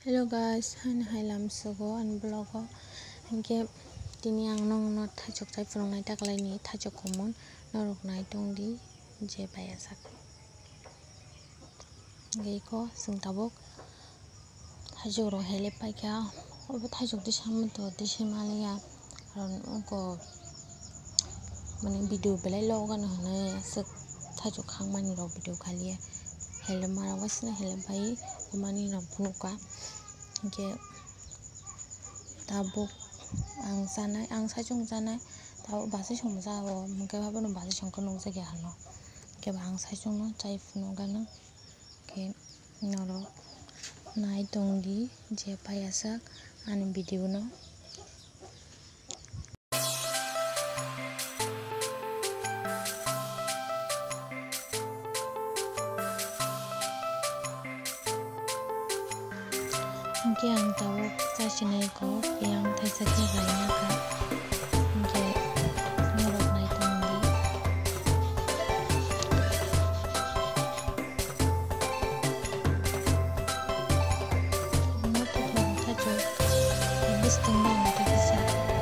Hello guys, hai lamsugo an blogo hingke tini ang no thaichwk chai phunuknai taklai ni thaichwk kumun noroknai tongdi je payasak geiko sing tabuk thaichwk rok hele paikha obo thaichwk ti samuto ti simaliya karon ongko mane video belai logano hwnui aswk thaichwk khangmani rok video khaliye hele mara wasina hele pai mani rok phunukka hingke tabuk ang saichung janai tabuk basai song bo jago hingke abono basai songkhe nukjakya hano hingke ang saichung no chai phunukgano hingke norok nai tongdi je paiyasak ani video no. Hingke ang tabuk chasinai ko yang thaisakhe rainaka hingke norok nai tongdi no thok thaichwk bisting bang thakisa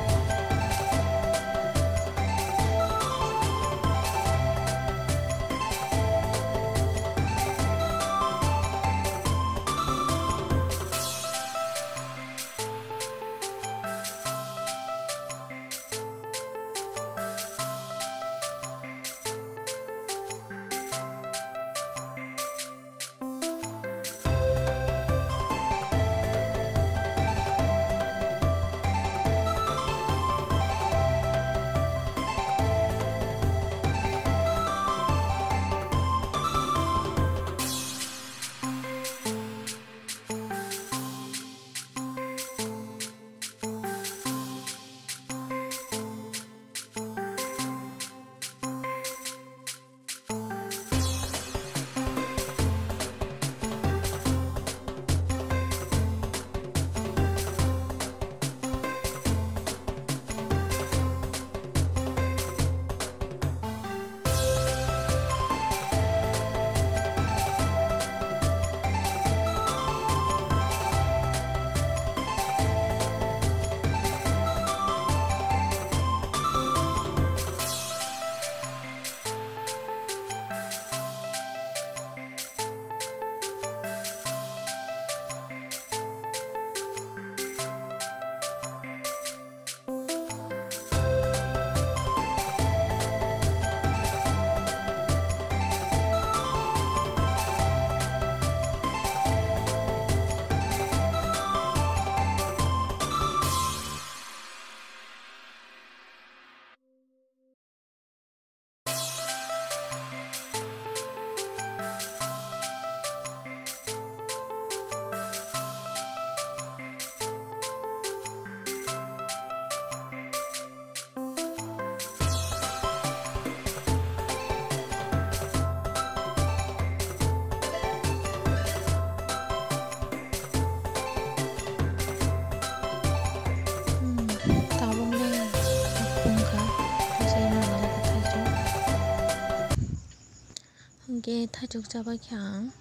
hingke thaichwk chabaikhe ang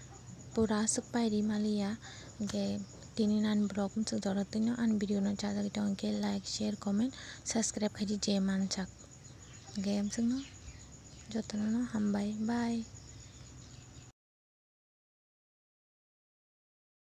pura aswk pairi maliya hingke tini nani blog bumsuk jora tino ani video no chajagui tongo hingke like share comment subscribe khaidi je manchak hingke amsukno jotono no hambai bye.